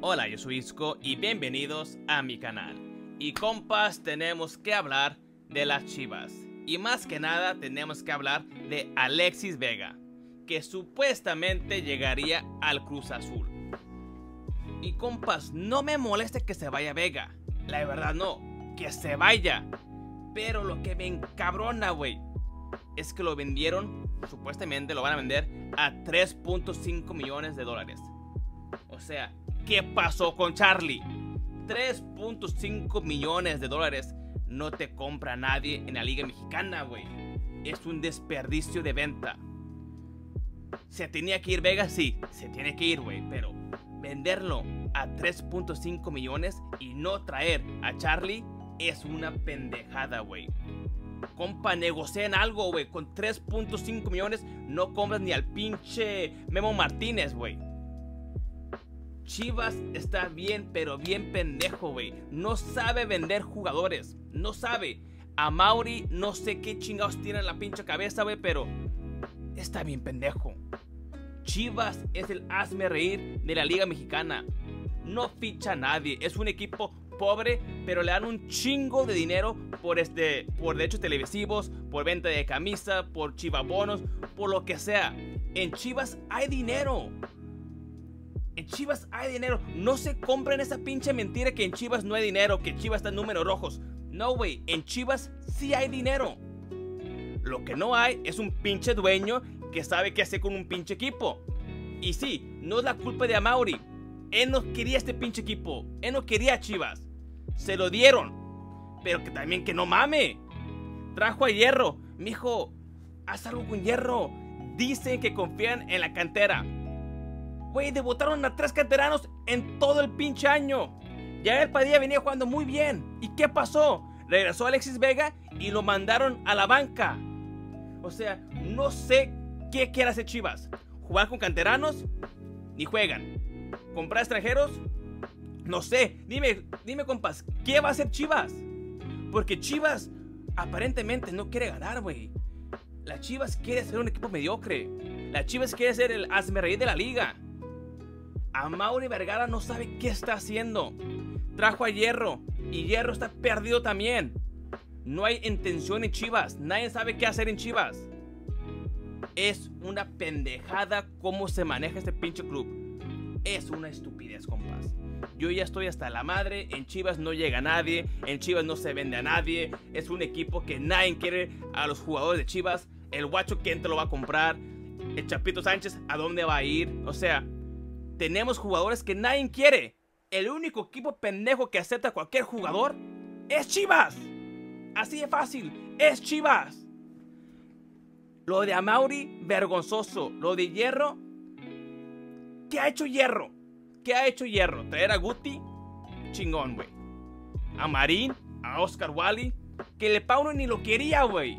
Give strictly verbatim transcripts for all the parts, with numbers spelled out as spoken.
Hola, yo soy Isco y bienvenidos a mi canal. Y compas, tenemos que hablar de las Chivas. Y más que nada tenemos que hablar de Alexis Vega, que supuestamente llegaría al Cruz Azul. Y compas, no me moleste que se vaya Vega, la verdad no, que se vaya. Pero lo que me encabrona, güey, es que lo vendieron, supuestamente lo van a vender a tres punto cinco millones de dólares. O sea, ¿qué pasó con Charlie? tres punto cinco millones de dólares no te compra nadie en la Liga Mexicana, güey. Es un desperdicio de venta. ¿Se tenía que ir Vega? Sí, se tiene que ir, güey. Pero venderlo a tres punto cinco millones y no traer a Charlie es una pendejada, güey. Compa, negocien algo, güey. Con tres punto cinco millones no compras ni al pinche Memo Martínez, güey. Chivas está bien, pero bien pendejo, güey. No sabe vender jugadores. No sabe. A Mauri no sé qué chingados tiene en la pinche cabeza, güey, pero está bien pendejo. Chivas es el hazme reír de la Liga Mexicana. No ficha a nadie. Es un equipo pobre, pero le dan un chingo de dinero por este, por derechos televisivos, por venta de camisa, por chivabonos, por lo que sea. En Chivas hay dinero. En Chivas hay dinero. No se compren esa pinche mentira que en Chivas no hay dinero, que Chivas está en números rojos. No, güey, en Chivas sí hay dinero. Lo que no hay es un pinche dueño que sabe qué hacer con un pinche equipo. Y sí, no es la culpa de Amauri. Él no quería este pinche equipo. Él no quería a Chivas. Se lo dieron. Pero que también que no mame. Trajo a Hierro. Mijo, haz algo con Hierro. Dicen que confían en la cantera. Güey, debutaron a tres canteranos en todo el pinche año. Yael Padilla venía jugando muy bien. ¿Y qué pasó? Regresó Alexis Vega y lo mandaron a la banca. O sea, no sé qué quiere hacer Chivas. ¿Jugar con canteranos? Ni juegan. ¿Comprar extranjeros? No sé. Dime, dime compas, ¿qué va a hacer Chivas? Porque Chivas aparentemente no quiere ganar, güey. La Chivas quiere ser un equipo mediocre. La Chivas quiere ser el hazmerreír de la liga. Amauri Vergara no sabe qué está haciendo. Trajo a Hierro y Hierro está perdido también. No hay intención en Chivas. Nadie sabe qué hacer en Chivas. Es una pendejada cómo se maneja este pinche club. Es una estupidez, compas. Yo ya estoy hasta la madre. En Chivas no llega nadie. En Chivas no se vende a nadie. Es un equipo que nadie quiere a los jugadores de Chivas. El Guacho, ¿quién te lo va a comprar? El Chapito Sánchez, ¿a dónde va a ir? O sea, tenemos jugadores que nadie quiere. El único equipo pendejo que acepta a cualquier jugador es Chivas. Así de fácil, es Chivas. Lo de Amauri, vergonzoso. Lo de Hierro, ¿qué ha hecho Hierro? ¿Qué ha hecho Hierro? Traer a Guti, chingón, güey. A Marín, a Oscar Wally, que Le Pauno ni lo quería, güey.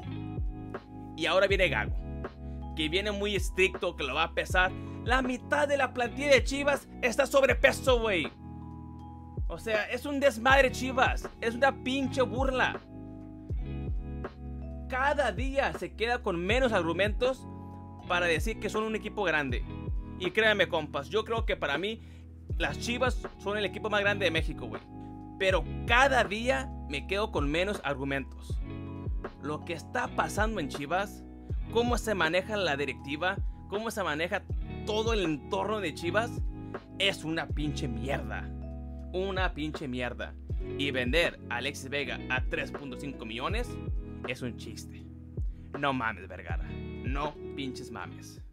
Y ahora viene Gago, que viene muy estricto, que lo va a pesar. La mitad de la plantilla de Chivas está sobrepeso, güey. O sea, es un desmadre Chivas. Es una pinche burla. Cada día se queda con menos argumentos para decir que son un equipo grande. Y créanme, compas, yo creo que para mí las Chivas son el equipo más grande de México, güey. Pero cada día me quedo con menos argumentos. Lo que está pasando en Chivas, cómo se maneja la directiva, cómo se maneja todo el entorno de Chivas, es una pinche mierda. Una pinche mierda. Y vender a Alexis Vega a tres punto cinco millones es un chiste. No mames, Vergara. No pinches mames.